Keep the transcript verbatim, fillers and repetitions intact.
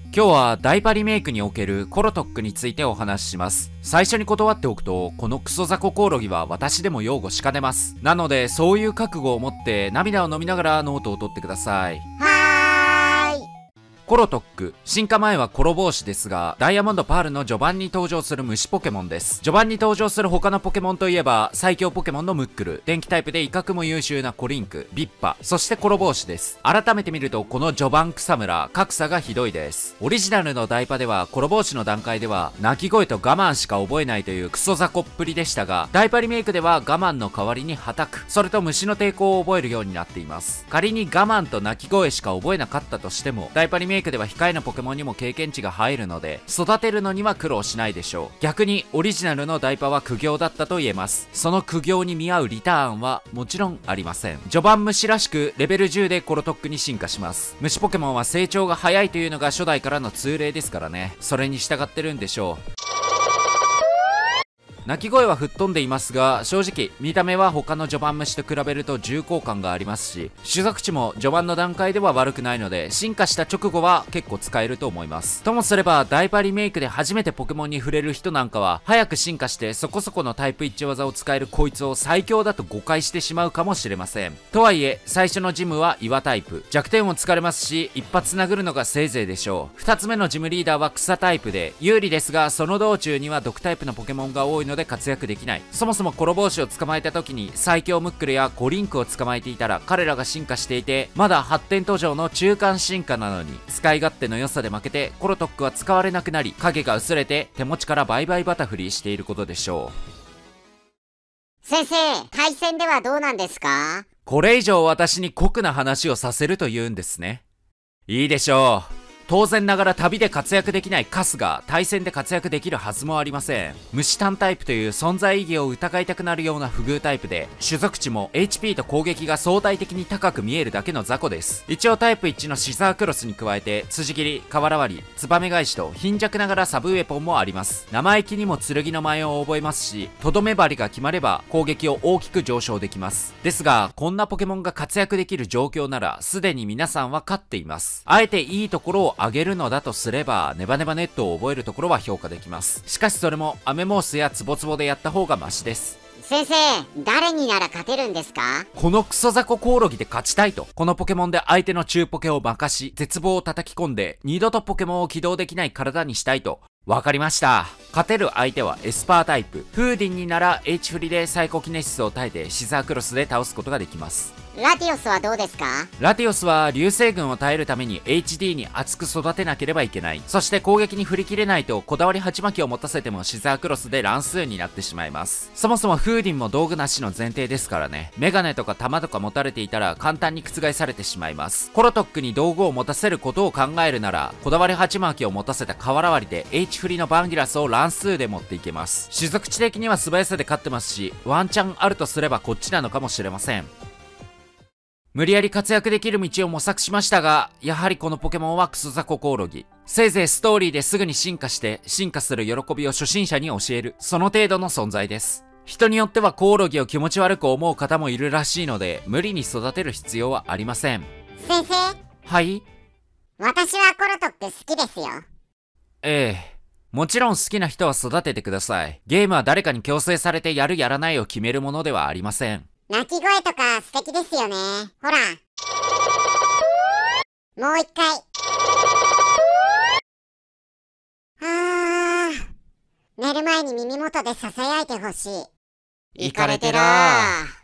今日はダイパリメイクにおけるコロトックについてお話しします。最初に断っておくと、このクソ雑魚コオロギは私でも擁護しかねます。なのでそういう覚悟を持って涙を飲みながらノートを取ってください。 はーい。 コロトック、進化前はコロ帽子ですが、ダイヤモンドパールの序盤に登場する虫ポケモンです。序盤に登場する他のポケモンといえば、最強ポケモンのムックル、電気タイプで威嚇も優秀なコリンク、ビッパ、そしてコロ帽子です。改めて見ると、この序盤草むら、格差がひどいです。オリジナルのダイパでは、コロ帽子の段階では、鳴き声と我慢しか覚えないというクソ雑魚っぷりでしたが、ダイパリメイクでは我慢の代わりにはたく、それと虫の抵抗を覚えるようになっています。仮に我慢と鳴き声しか覚えなかったとしても、ダイパリメイクでは控えのポケモンポケモンにも経験値が入るので育てるのには苦労しないでしょう。逆にオリジナルのダイパは苦行だったと言えます。その苦行に見合うリターンはもちろんありません。序盤虫らしくレベルじゅうでコロトックに進化します。虫ポケモンは成長が早いというのが初代からの通例ですからね。それに従ってるんでしょう。鳴き声は吹っ飛んでいますが、正直見た目は他の序盤虫と比べると重厚感がありますし、種族値も序盤の段階では悪くないので、進化した直後は結構使えると思います。ともすればダイパリメイクで初めてポケモンに触れる人なんかは、早く進化してそこそこのタイプ一致技を使えるこいつを最強だと誤解してしまうかもしれません。とはいえ最初のジムは岩タイプ、弱点を突かれますし、一発殴るのがせいぜいでしょう。ふたつめのジムリーダーは草タイプで有利ですが、その道中には毒タイプのポケモンが多いので活躍できない。そもそもコロ帽子を捕まえた時に最強ムックルやコリンクを捕まえていたら、彼らが進化していてまだ発展途上の中間進化なのに、使い勝手の良さで負けてコロトックは使われなくなり、影が薄れて手持ちからバイバイバタフリーしていることでしょう。先生、対戦ではどうなんですか？ これ以上私に酷な話をさせるというんですね。いいでしょう。当然ながら旅で活躍できないカスが対戦で活躍できるはずもありません。虫単タイプという存在意義を疑いたくなるような不遇タイプで、種族値も エイチピー と攻撃が相対的に高く見えるだけの雑魚です。一応タイプいちのシザークロスに加えて辻切り、瓦割り、ツバメ返しと貧弱ながらサブウェポンもあります。生意気にも剣の前を覚えますし、とどめ針が決まれば攻撃を大きく上昇できます。ですがこんなポケモンが活躍できる状況なら、すでに皆さんは勝っています。あえていいところを上げるのだとすれば、ネバネバネットを覚えるところは評価できます。しかしそれもアメモースやツボツボでやった方がマシです。 先生、誰になら勝てるんですか？ このクソ雑魚コオロギで勝ちたいと、このポケモンで相手の中ポケを負かし、絶望を叩き込んで二度とポケモンを起動できない体にしたいと。わかりました。勝てる相手はエスパータイプ。フーディンになら H 振りでサイコキネシスを耐えてシザークロスで倒すことができます。 ラティオスはどうですか？ ラティオスは流星群を耐えるために エイチディー に厚く育てなければいけない。そして攻撃に振り切れないとこだわり鉢巻きを持たせてもシザークロスで乱数になってしまいます。そもそもフーディンも道具なしの前提ですからね。メガネとか弾とか持たれていたら簡単に覆されてしまいます。コロトックに道具を持たせることを考えるなら、こだわり鉢巻きを持たせた瓦割りで H 振りのバンギラスを乱数で持っていけます。種族値的には素早さで勝ってますし、ワンチャンあるとすればこっちなのかもしれません。無理やり活躍できる道を模索しましたが、やはりこのポケモンはクソ雑魚コオロギ。せいぜいストーリーですぐに進化して、進化する喜びを初心者に教える、その程度の存在です。人によってはコオロギを気持ち悪く思う方もいるらしいので、無理に育てる必要はありません。 先生。 はい？ 私はコロトック好きですよ。 ええ。もちろん好きな人は育ててください。ゲームは誰かに強制されてやるやらないを決めるものではありません。 鳴き声とか素敵ですよね。ほら。もう一回。あー。寝る前に耳元で囁いてほしい。 イカれてらー。